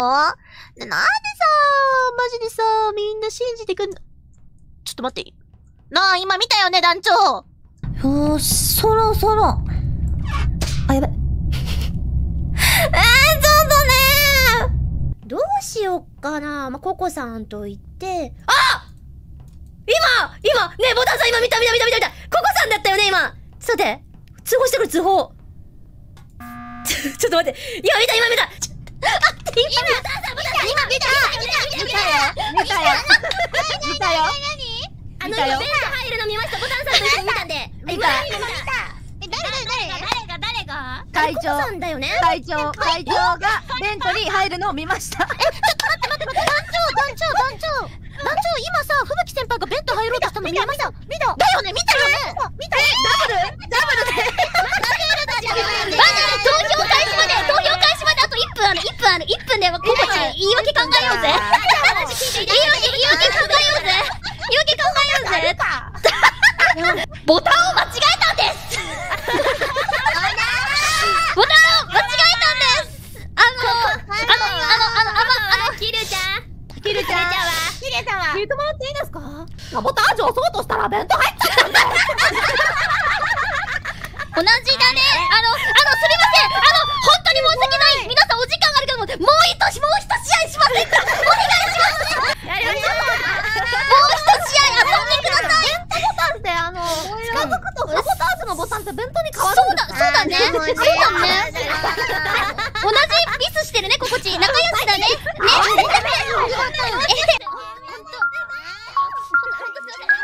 なんでさ、マジでさ、みんな信じてくんの。ちょっと待って。なあ、今見たよね、団長。 よーし、そろそろ。あ、やべ。ちょっとねー。どうしよっかな。ま、ココさんと言って。あ！今ねえ、ボタンさん今見た。ココさんだったよね、今。ちょっと待って。通報してくる、通報。ちょっと待って。今見た。今見たよ。ベント入るの見ました。ボタンさんと一緒に見たんで。見た。誰が会長さんだよね。 会長がベントに入るのを見ました。 ちょっと待って、団長、今さ、吹雪先輩がベッド入ろうとしたの見ました。見たよね。 ダブルで投票開始まであと1分でココち言い訳考えようぜ。ボタンを間違えたんです。キルちゃん聞いてもらっていいですか？サボタージュ押そうとしたらベント入っちゃったんだよ。同じだね。すみません。本当に申し訳ない。皆さんお時間あるけども、もう一試合しませんか？お願いします。やりましょう。もう一試合遊んでください。ベントボタンって近づくとサボタージュのボタンってベントに変わるんですか？そうだね。同じミスしてるね、心地。仲良しだね。ね。